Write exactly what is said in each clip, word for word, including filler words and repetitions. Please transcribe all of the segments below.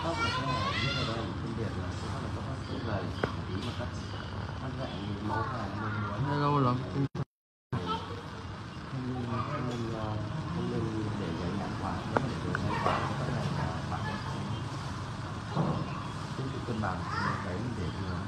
tóc là cái này biết ở đây phân biệt là cái tóc là tóc rất là tí mà cắt cắt dạng như màu hàng mình muốn hello lắm không nên không nên không nên để cái nhãn quá nếu mà để cái nhãn quá cái này là bạn không chịu cân bằng cái mình để vừa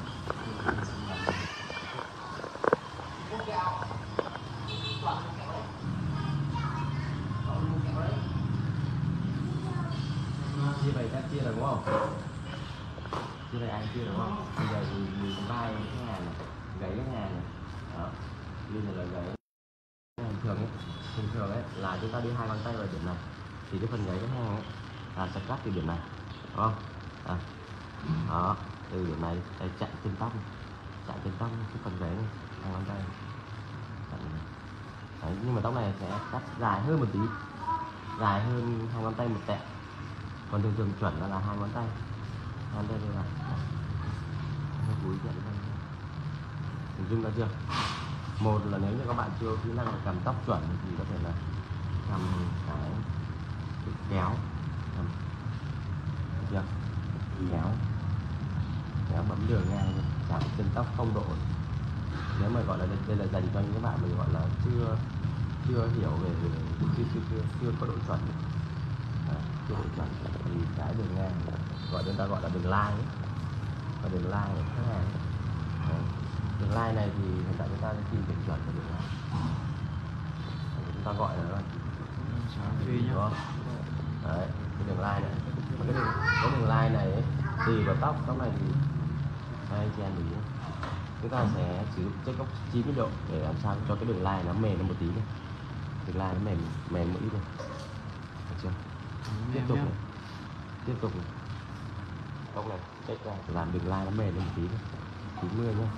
chia này chắc chia là đúng không? Chia này anh chia đúng không? Bây giờ thì mình vai cái hàng này, gãy cái hàng này, đó, bây giờ là gãy bình thường ấy, bình thường ấy là chúng ta đi hai ngón tay vào điểm này, thì cái phần gãy cái hàng ấy là sẽ cắt từ điểm này, đúng không? À, đó, từ điểm này đây chặn trên tóc, chặn trên tóc cái phần gãy này, hai ngón tay, chặn này. Đấy, nhưng mà tóc này sẽ cắt dài hơn một tí, dài hơn hai ngón tay một tẹo. Còn thường thường chuẩn là hai ngón tay, hai ngón tay đây là cúi nhận ra, hình dung ra chưa? Một là nếu như các bạn chưa kỹ năng cầm tóc chuẩn thì có thể là cầm cái kéo, cầm chưa? Kéo, kéo bấm đường ngang, chạm chân tóc không độ. Nếu mà gọi là đây, đây là dành cho những các bạn mình gọi là chưa chưa hiểu về chưa chưa chưa, chưa có độ chuẩn. Đấy, chưa độ chuẩn thì cái đường ngang gọi chúng ta gọi là đường line ấy. Và đường line của khách hàng. Đấy. Đường line này thì hiện tại chúng ta sẽ tìm điểm chuẩn của đường line. Chúng ta gọi là đúng không? Đấy, cái đường line này. Cái đường, cái đường line này ấy, tùy vào tóc, tóc này thì đây anh chị em để ý. Chúng ta sẽ sử dụng check góc chín mươi độ để làm sao cho cái đường line nó mềm lên một tí này. Đường line nó mềm mềm một ít này. Được chưa? Tiếp tục này. Tiếp tục này. Tóc này check ra làm đường line nó mềm lên một tí này. chín mươi nhá.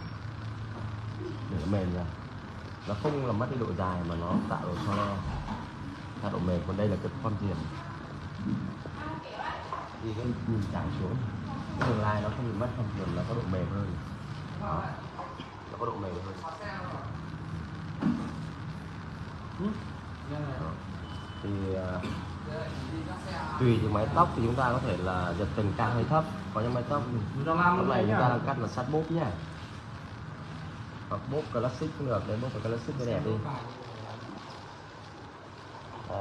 Để nó mềm ra. Nó không làm mất đi độ dài mà nó tạo độ so le, tạo độ mềm. Còn đây là cái con tiền. Thì cái nhìn chảy xuống, cái đường line nó không bị mất thông thường là có độ mềm hơn. Đó. Nó có độ mềm hơn. Đó. Thì uh, tùy từng mái tóc thì chúng ta có thể là giật từng cao hay thấp. Có những mái tóc lúc này chúng ta cắt là sát bốp nhá, hoặc bốp classic cũng được, đấy bốp classic mới đẹp đi. Đây.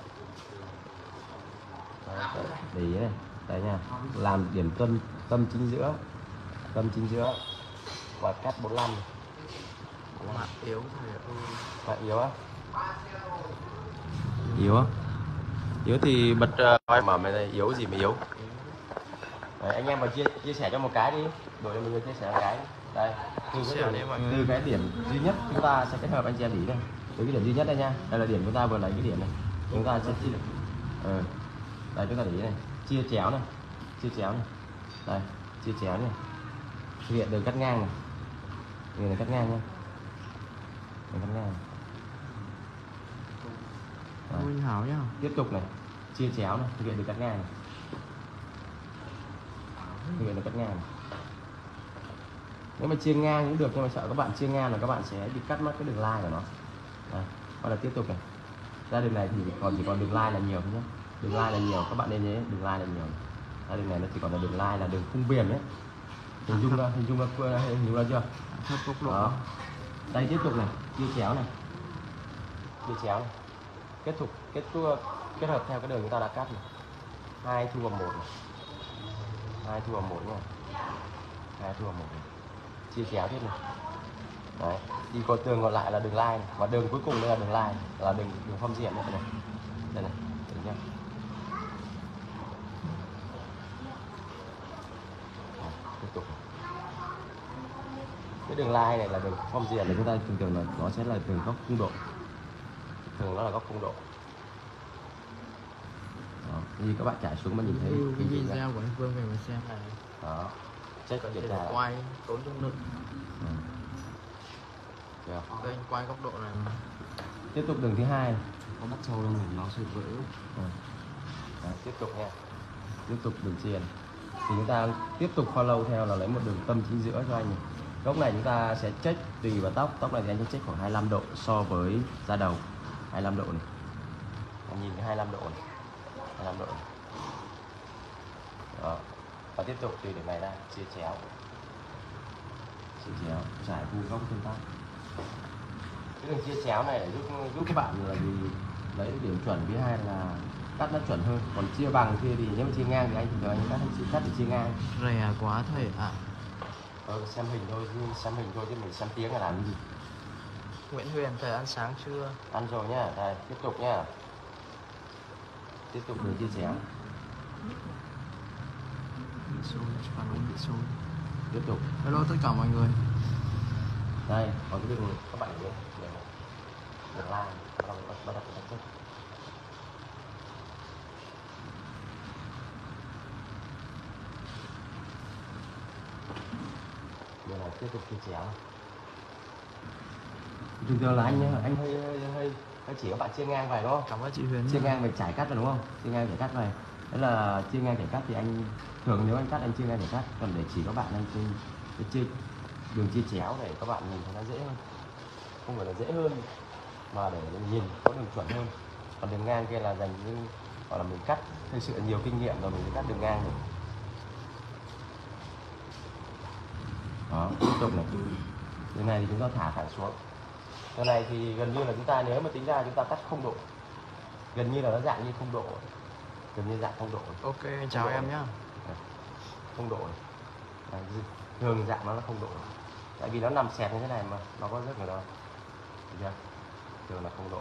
Đấy, để ý này, đây nha, làm điểm tâm tâm chính giữa, tâm chính giữa và cắt bốn mươi lăm. Bạn yếu Bạn yếu á? Yếu á? Yếu thì bật uh, mở mày đây, yếu gì mà yếu? Đấy, anh em mà chia chia sẻ cho một cái đi, đổi cho mình chia sẻ một cái. Đây, từ cái, điểm, từ cái điểm duy nhất chúng ta sẽ kết hợp anh chị em ý đây. Từ cái điểm duy nhất đây nha, đây là điểm chúng ta vừa lấy cái điểm này, chúng ta sẽ chia. Ừ. Đây chúng ta để ý này, chia chéo này, chia chéo này, đây, chia chéo này, thực hiện đường cắt ngang này, đường này cắt ngang nha, đường cắt ngang. Minh Hảo nhá. Tiếp tục này, chia chéo này, thực hiện đường cắt ngang này. Thực hiện đường cắt ngang này. Nếu mà chia ngang cũng được nhưng mà sợ các bạn chia ngang là các bạn sẽ bị cắt mất cái đường line của nó. Đây, hoặc là tiếp tục này. Ra đường này thì còn chỉ còn đường line là nhiều thôi nhé. Đường line là nhiều, các bạn nên nhớ đường line là nhiều. Ra đường này nó chỉ còn là đường line là đường khung viền đấy. Hình dung ra, hình dung ra, hình dung ra chưa? Đó. Đây tiếp tục này, chia chéo này. Chia chéo này. Kết thúc kết thúc kết hợp theo cái đường chúng ta đã cắt này. Hai thu vào một này. Hai thu vào một nha. Hai thu vào một này. Chia chéo tiếp này. Đấy, đi còn tường còn lại là đường line này. Và đường cuối cùng đây là đường line, là đường đường phong diện này. Đây này, được nhá. Tiếp tục. Cái đường line này là đường phong diện này, chúng ta thường thường là nó sẽ là đường góc khung độ. Thường nó là góc khung độ. Đó, như các bạn trải xuống mà nhìn thấy cái video của anh Vương về mà xem này. Đó, check có điểm nào quay tốn dung lực. Ừ. Được. Đây anh quay góc độ này. Tiếp tục đường thứ hai này. Có bắt sâu không nó sẽ vỡ. Ừ. Đấy, tiếp tục nha. Tiếp tục đường triền. Thì chúng ta tiếp tục follow theo là lấy một đường tâm chính giữa cho anh này. Góc này chúng ta sẽ check tùy vào tóc. Tóc này thì anh sẽ check khoảng hai mươi lăm độ so với da đầu. hai mươi lăm độ này. Anh nhìn cái hai mươi lăm độ này. hai mươi lăm độ này. Đó. Và tiếp tục từ điểm này ra chia chéo, chia chéo trải vuông góc chân tóc. Cái đường chia chéo này để giúp giúp các bạn là gì lấy điểm chuẩn, thứ hai là cắt nó chuẩn hơn. Còn chia bằng kia thì nếu mà chia ngang thì anh thường anh cắt anh cắt để chia ngang. Rẻ quá thầy ạ. Ờ, xem hình thôi, xem hình thôi chứ mình xem tiếng là làm cái gì. Nguyễn Huyền thầy ăn sáng chưa? Ăn rồi nhá, đây tiếp tục nhá. Tiếp tục đường chia chéo. Bị xôi, phản ứng bị xôi. Tiếp tục. Hello tất cả mọi người. Đây, còn cái đường các bạn nhớ đường đường line, bắt đầu bắt đầu bắt đầu. Đây là tiếp tục chia chéo. Thường thường là anh anh hơi hơi hơi, hơi chỉ các bạn chia ngang vậy đúng không? Cảm ơn chị Huyền. Chia ngang về trải cắt rồi đúng không? Chia ngang trải cắt này. Đấy là chia ngang trải cắt thì anh thường nếu anh cắt anh chia ngang trải cắt, còn để chỉ các bạn anh chia, chia đường chia chéo để các bạn nhìn thấy nó dễ hơn. Không phải là dễ hơn mà để nhìn có đường chuẩn hơn. Còn đường ngang kia là dành như gọi là mình cắt thực sự nhiều kinh nghiệm rồi mình mới cắt đường ngang được. Đó, tiếp tục này. Đường này thì chúng ta thả thẳng xuống. Cái này thì gần như là chúng ta nếu mà tính ra chúng ta cắt không độ, gần như là nó dạng như không độ, gần như dạng không độ. Ok, chào em nhá. Không độ. Đấy, thường dạng nó là không độ. Tại vì nó nằm xẹt như thế này mà nó có rất là đâu. Được chưa? Thường là không độ.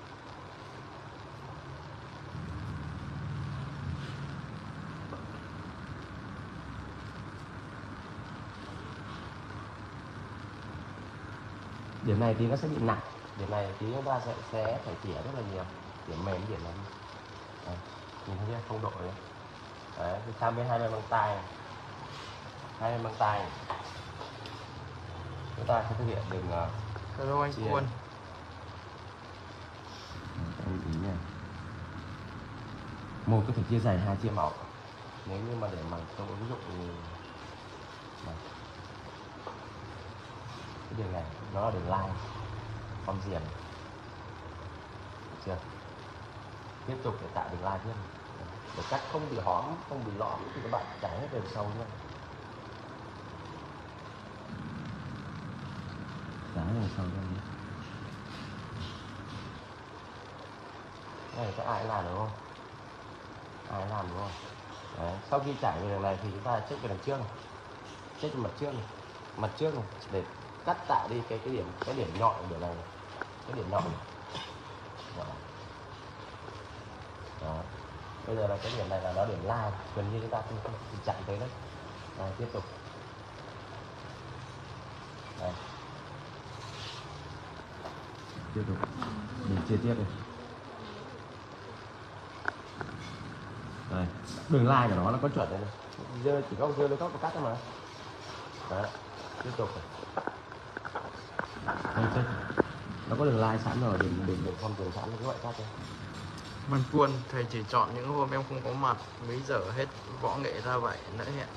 Điểm này thì nó sẽ bị nặng, điểm này thì chúng ta sẽ, sẽ phải tỉa rất là nhiều, điểm mềm điểm này. Đấy, nhìn thấy chưa? Không độ đấy. Đấy, thì sang bên hai bên bằng tay này. Hai bên bằng tay này. Chúng ta sẽ thực hiện đường uh, Hello anh Quân. anh ý này. Một có thể chia dày, hai chia mỏng. Nếu như mà để bằng tôi ví dụ như này. Cái đường này nó là đường line con diềm, được chưa? Tiếp tục để tạo đường line tiếp để cắt không bị hõm, không bị lõm thì các bạn trải hết đường sâu nhé. Trải đường sâu ra đi. Cái này có ai làm được không? Ai làm đúng không? Đấy. Sau khi trải về đường này thì chúng ta check về đằng trước này, check về mặt trước này, mặt trước này để cắt tạo đi cái cái điểm cái điểm nhọn ở điểm này, cái điểm nhọn này. Đó. Bây giờ là cái điểm này là nó điểm line, gần như chúng ta không, không, không chặn tới đấy. Rồi, tiếp tục. Đây. Tiếp tục. Mình chia tiếp này. Đây, đường line của nó nó có chuẩn đây này. Giờ chỉ có dơ nó có cắt thôi mà. Đấy. Tiếp tục. Đây, check. Nó có đường line sẵn rồi, đừng đừng đừng không đường sẵn các loại cắt thôi. Văn Quân, thầy chỉ chọn những hôm em không có mặt mới dở hết võ nghệ ra vậy nữa hẹn.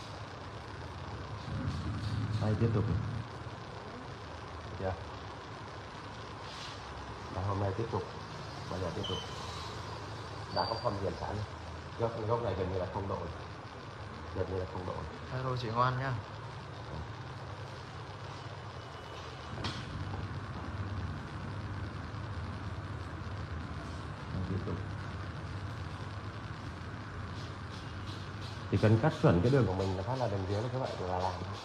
Đây, tiếp tục. Chưa? Và hôm nay tiếp tục. Bây giờ tiếp tục. Đã có phong diền sẵn. Góc, góc này gần như là không độ. Gần như là không độ. Hello chị Ngoan nhá. Tiếp tục. Chỉ cần cắt chuẩn cái đường của mình là phát là đường dưới là các bạn là làm thôi.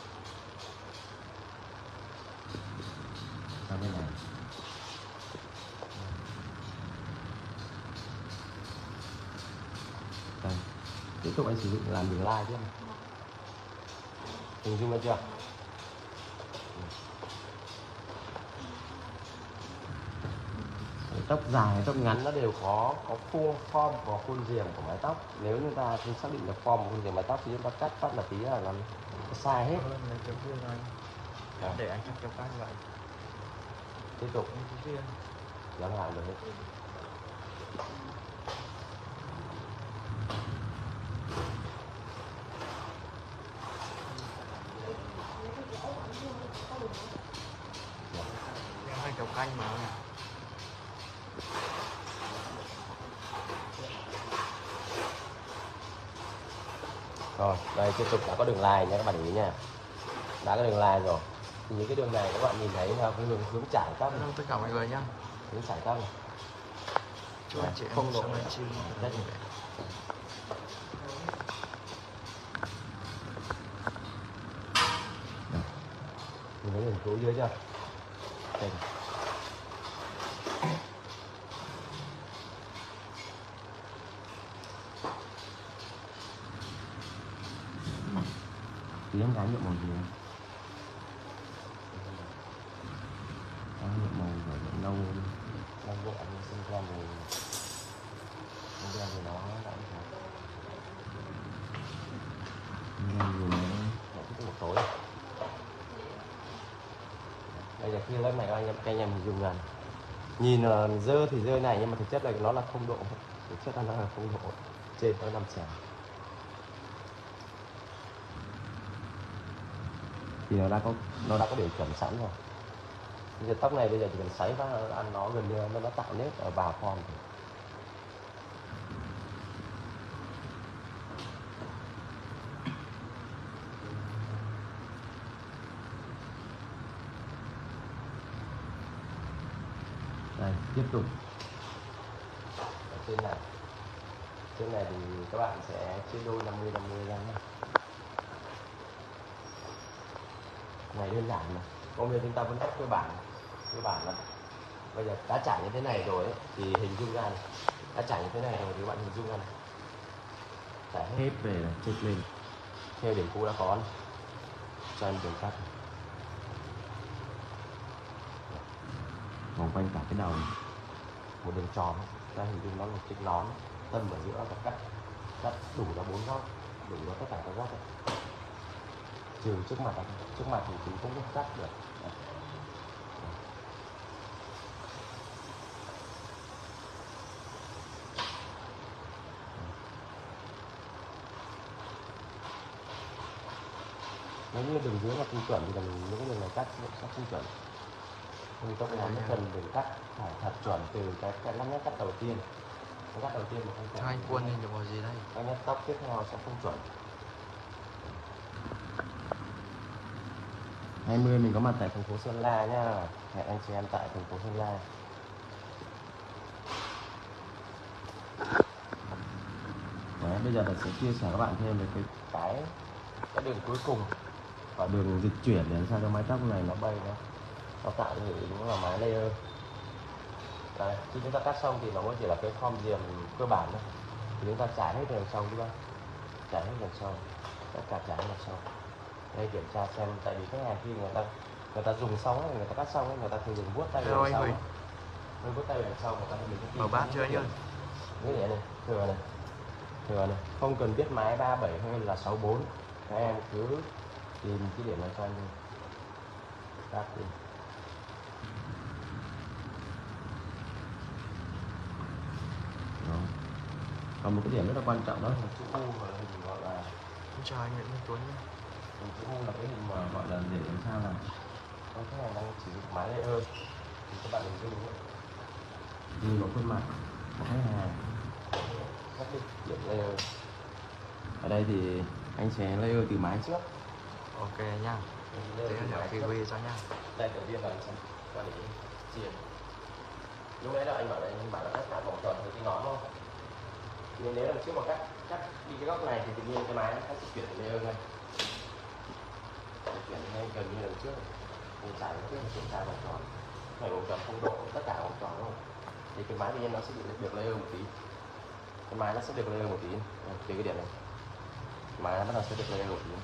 Sang bên này. Đây. Tiếp tục anh sử dụng làm đường line tiếp. Hình dung ra chưa? Tóc dài, tóc ngắn nó đều có có khuôn form và khuôn diềm của mái tóc. Nếu như ta không xác định được form của khuôn diềm mái tóc thì chúng ta cắt phát là tí là nó sai hết. Dạ. Để anh cắt cho các vậy. Tiếp tục. Dám làm được hết. Em hay kéo canh mà. Rồi đây tiếp tục đã có đường line nha các bạn để ý nha, đã có đường line rồi. Thì những cái đường này các bạn nhìn thấy theo cái hướng hướng trải tóc, Hello tất cả mọi người nhá. hướng trải tóc này. Chúc anh chị em Không độ xem livestream rất vui vẻ. Nhìn thấy đường xuống dưới chưa? Đây. Tí em gái nhuộm màu gì không? Em nhuộm màu rồi nhuộm nâu nâu vội như sinh ra rồi sinh ra rồi nó lại như thế. Sinh ra rồi nó nó cứ một tối. Bây giờ khi lớp này các anh em các anh em hình dung gần. Nhìn là dơ thì dơ này nhưng mà thực chất là nó là không độ. Thực chất là nó là không độ. Trên nó nằm chèn. Thì nó đã có nó đã có điểm chuẩn sẵn rồi. Bây giờ tóc này bây giờ chỉ cần sấy vào ăn nó gần như nó nó tạo nếp ở vào form. Đây tiếp tục ở trên này, trên này thì các bạn sẽ chia đôi năm mươi năm mươi ra nhé. Này đơn giản mà, hôm nay chúng ta vẫn cách cơ bản cơ bản là bây giờ đã trải như thế này rồi ấy, thì hình dung ra này. Đã trải như thế này rồi thì các bạn hình dung ra này, trải hết về này, chết lên theo điểm cũ đã có này. Cho em đường cắt vòng quanh cả cái đầu này. Một đường tròn ra hình dung nó là chiếc nón, tâm ở giữa và cắt cắt đủ ra bốn góc, đủ ra tất cả các góc này. Trừ trước mặt này. Trước mặt thì chúng cũng không cắt được. Nếu như đường dưới là không chuẩn thì cần những cái đường này cắt sẽ không chuẩn. Thì tóc ngắn cần đường cắt phải thật chuẩn từ cái cái lát nhát cắt đầu tiên. Cái cắt đầu tiên mà không chuẩn. Cho anh quân lên được màu gì đây? Các nhát tóc tiếp theo sẽ không chuẩn. hai mươi mình có mặt tại thành phố Sơn La nhá. Hẹn anh chị em tại thành phố Sơn La. Đấy, bây giờ mình sẽ chia sẻ các bạn thêm về cái cái cái đường cuối cùng và đường dịch chuyển để làm sao cho mái tóc này nó bay nó nó tạo được đúng là mái layer. Đấy, khi chúng ta cắt xong thì nó mới chỉ là cái form diềm cơ bản thôi. Thì chúng ta trải hết đằng sau đúng không? Trải hết đằng sau, tất cả trải hết đằng sau. Đây kiểm tra xem, tại vì khách hàng khi người ta người ta dùng xong ấy, người ta cắt xong ấy, người ta thường dùng vuốt tay về đằng sau. Hơi vuốt tay về đằng sau, người ta mình Mở bát chưa anh ơi? Cái này này, thừa này, thừa này, không cần biết mái ba bảy hay là sáu bốn, các em cứ tìm cái điểm này cho anh đi, cắt đi. Đó. Còn một cái điểm rất là quan trọng đó là chữ U hoặc là hình gọi là Chào anh Nguyễn Minh Tuấn nhé. hình chữ U là cái hình mà gọi là để làm sao là có khách hàng đang sử dụng mái layer thì các bạn hình dung nhé, nhìn vào khuôn mặt của khách hàng xác định điểm layer. Ở đây thì anh sẽ layer từ mái trước. Ok nha. Thế là cái quy cho nha. Đây đầu tiên là anh sẽ quản lý chia. Lúc nãy là anh bảo là anh bảo là cắt cả vòng tròn với cái ngón không? Nhưng nếu là trước mà cắt cắt đi cái góc này thì tự nhiên cái mái nó sẽ chuyển thành layer ngay. Chuyển ngay gần như lần trước. Mình trải một trước một chuyển trải vòng tròn. Phải vòng tròn không độ tất cả vòng tròn đúng không? Thì cái mái tự nhiên nó sẽ bị được layer một tí. Cái mái nó sẽ được layer một tí. Từ cái điểm này. Mái nó bắt đầu sẽ được layer một tí.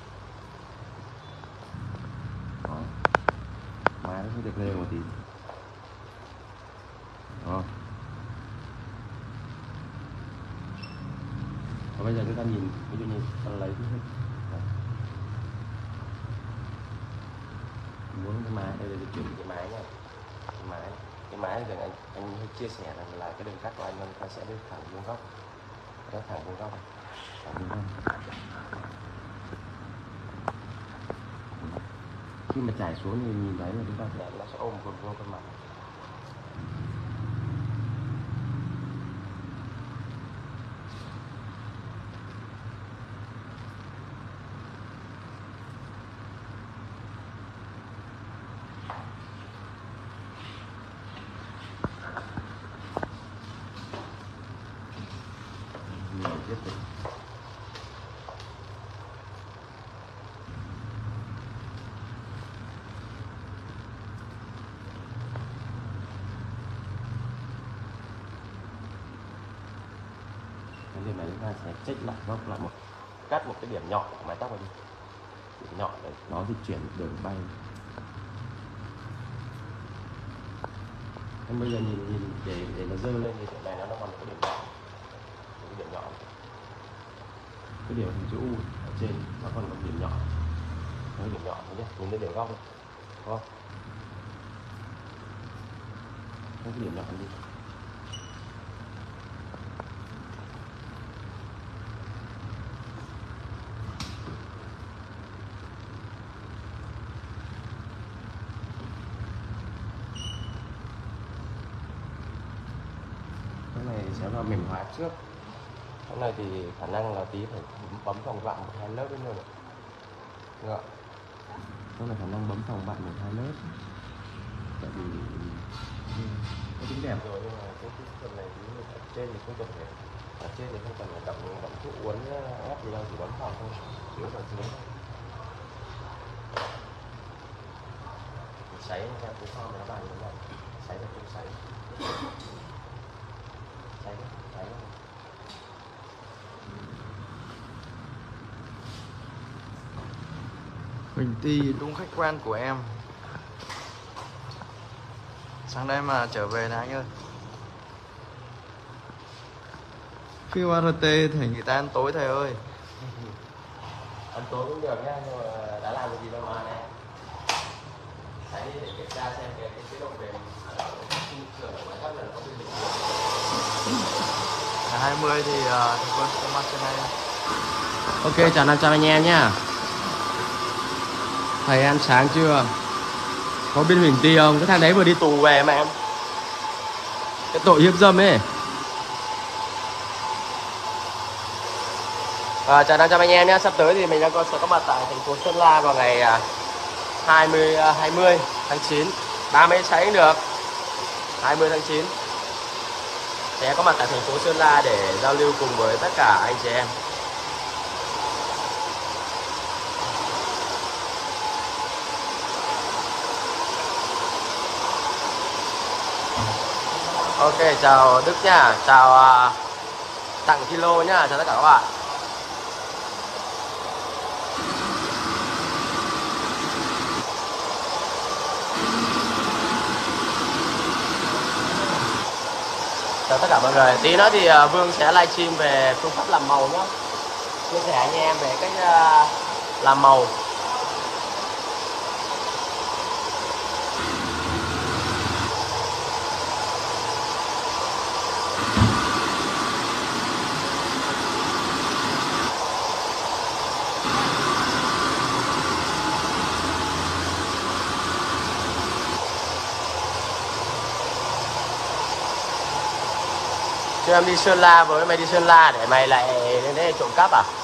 Đó. Mái nó sẽ được layer một tí. Đó. Và bây giờ chúng ta nhìn, ví dụ như ta lấy cái hết. Muốn cái mái, đây là chuyển cái mái nha. Cái mái, cái mái thì anh anh chia sẻ rằng là cái đường cắt của anh ta sẽ đi thẳng vuông góc, nó thẳng vuông góc, thẳng vuông góc. Khi mà trải xuống thì nhìn thấy là chúng ta sẽ nó sẽ ôm một vuông khuôn mặt. tiếp tục. Cái điểm này chúng ta sẽ check lại góc lại một cắt một cái điểm nhọn của mái tóc này đi, điểm nhọn để nó di chuyển đường bay. Em bây giờ nhìn nhìn để để nó dơ lên thì điểm này nó còn một cái điểm nhọn, một cái điểm nhọn, cái điểm hình chữ U ở trên nó còn một điểm nhọn, cái điểm nhọn nhé, nhìn lên điểm góc này, đúng không? Cái điểm nhọn đi. Cái này sẽ vào mềm hóa trước. Cái này thì khả năng là tí phải bấm vòng vặn một hai lớp nữa rồi. Được. Cái này khả năng bấm vòng vặn một hai lớp. Tại vì nó tính đẹp rồi, nhưng mà cái cái phần này thì ở trên thì không cần phải, ở trên thì không cần phải động động thuốc uốn ép gì đâu, chỉ bấm vòng thôi, dưới vào dưới. Sấy theo cái form nó bằng như vậy, sấy là không sấy. Sấy sấy. Huỳnh Ti đúng khách quen của em. Sáng đây mà trở về này anh ơi. Khi u rờ tê thì người ta ăn tối thầy ơi. Ăn tối cũng được nhá, nhưng mà đã làm được gì đâu mà này. Đấy để kiểm tra xem cái cái chế độ về sinh trưởng của thấp là nó có bị bình thường. Ngày hai mươi thì uh, thầy Quân sẽ mang trên này. Ok, chào năm trăm anh em nhá. Thầy ăn sáng chưa? Có bên Huỳnh Ti không? Cái thằng đấy vừa đi tù về mà em. Cái tội hiếp dâm ấy. À, chào năm trăm anh em nhé. Sắp tới thì mình đang có sẽ có mặt tại thành phố Sơn La vào ngày hai mươi tháng chín. ba mươi sáu cũng được. hai mươi tháng chín sẽ có mặt tại thành phố Sơn La để giao lưu cùng với tất cả anh chị em. Ok, chào Đức nhá, chào uh, Tặng Kilo nhá, chào tất cả các bạn. Chào tất cả mọi người. Tí nữa thì uh, Vương sẽ livestream về phương pháp làm màu nhá, chia sẻ anh em về cách uh, làm màu. Chứ em đi Sơn La với mày đi Sơn La để mày lại đến đây trộm cắp à?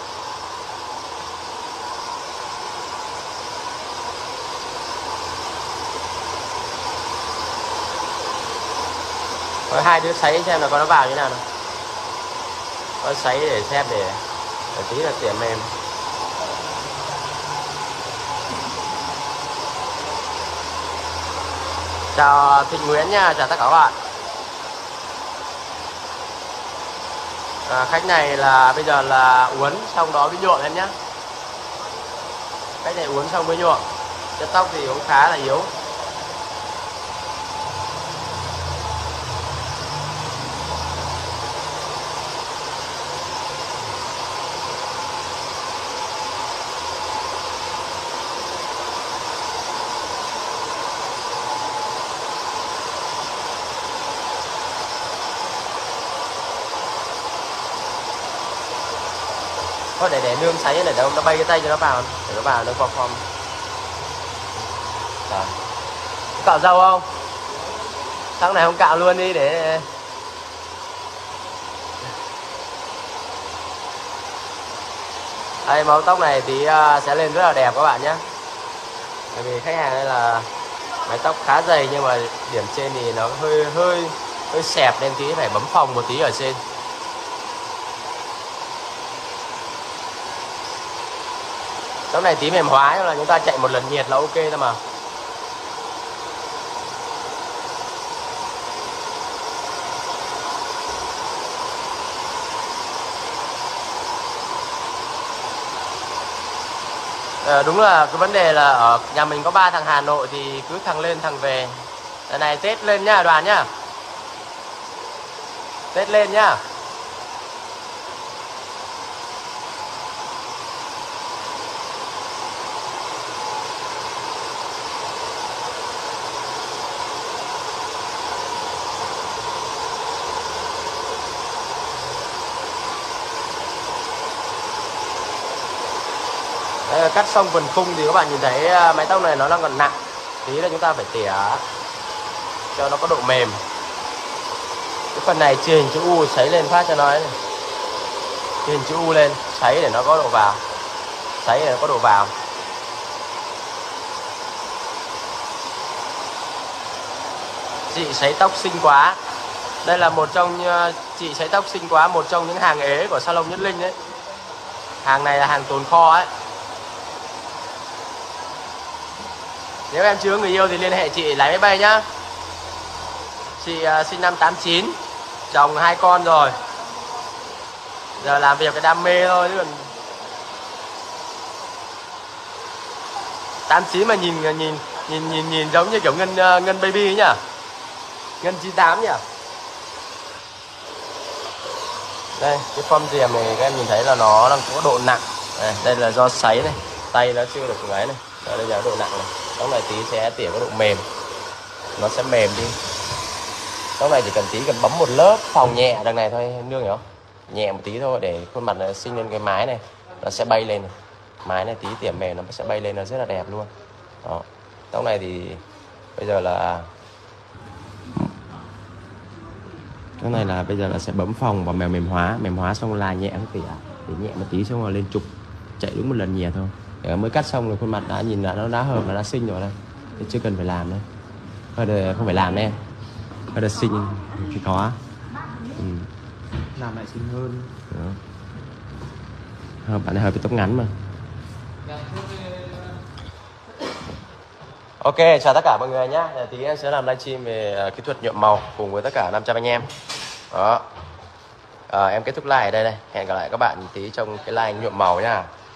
Có hai đứa sấy xem là có nó vào như nào nào. Có sấy để xem để, để tí là tiền mềm. Chào Thịnh Nguyễn nha, chào tất cả các bạn. À, khách này là bây giờ là uốn xong đó mới nhuộm em nhé. Khách này uốn xong mới nhuộm. Chất tóc thì cũng khá là yếu. Thôi để để nương sấy để đâu nó bay cái tay cho nó vào, để nó vào nó vào form. Rồi. Cạo râu không? Sáng này không cạo luôn đi để đây màu tóc này thì uh, sẽ lên rất là đẹp các bạn nhé. Bởi vì khách hàng đây là mái tóc khá dày nhưng mà điểm trên thì nó hơi hơi hơi xẹp nên tí phải bấm phồng một tí ở trên. Tóc này tí mềm hóa là chúng ta chạy một lần nhiệt là ok thôi mà. À, đúng là cái vấn đề là ở nhà mình có ba thằng Hà Nội thì cứ thằng lên thằng về. Lần này Tết lên nhá đoàn nhá. Tết lên nhá. Đây, cắt xong phần khung thì các bạn nhìn thấy mái tóc này nó đang còn nặng, tí là chúng ta phải tỉa cho nó có độ mềm. Cái phần này chia hình chữ U sấy lên phát cho nó ấy này. Chia hình chữ U lên sấy để nó có độ vào, sấy để nó có độ vào. Chị sấy tóc xinh quá. Đây là một trong chị sấy tóc xinh quá, một trong những hàng ế của salon Nhất Linh đấy. Hàng này là hàng tồn kho ấy. Nếu em chưa người yêu thì liên hệ chị lái máy bay nhá. Chị uh, sinh năm tám chín, chồng hai con rồi. Giờ làm việc cái đam mê thôi chứ còn tám chín mà nhìn nhìn nhìn nhìn nhìn giống như kiểu Ngân uh, Ngân baby ấy nhỉ. Ngân chín tám nhỉ. Đây, cái form diềm này các em nhìn thấy là nó đang có độ nặng. Đây, đây là do sấy này, tay nó chưa được ấy này. Đây là độ nặng này. Tóc này tí sẽ tỉa có độ mềm, nó sẽ mềm đi. Tóc này chỉ cần tí cần bấm một lớp phòng nhẹ đằng này thôi nương hiểu không? Nhẹ một tí thôi để khuôn mặt nó sinh lên cái mái này, nó sẽ bay lên này. Mái này tí tỉa mềm nó sẽ bay lên, nó rất là đẹp luôn. Đó. Tóc này thì bây giờ là cái này là bây giờ là sẽ bấm phòng và mèo mềm hóa, mềm hóa xong là nhẹ cái tỉa, để nhẹ một tí xong rồi lên trục, chạy đúng một lần nhẹ thôi. Để mới cắt xong rồi khuôn mặt đã nhìn là nó đã hợp và đã xinh rồi đây, thì chưa cần phải làm nữa. Hơi được, không phải làm đấy em, hơi được xinh thì có. Ừ. Làm lại xinh hơn. Đó. Hợp, bạn này hợp với tóc ngắn mà. Ok, chào tất cả mọi người nhé. Tí em sẽ làm livestream về kỹ thuật nhuộm màu cùng với tất cả năm trăm anh em. Đó. À, em kết thúc like ở đây đây. Hẹn gặp lại các bạn tí trong cái like nhuộm màu nhá.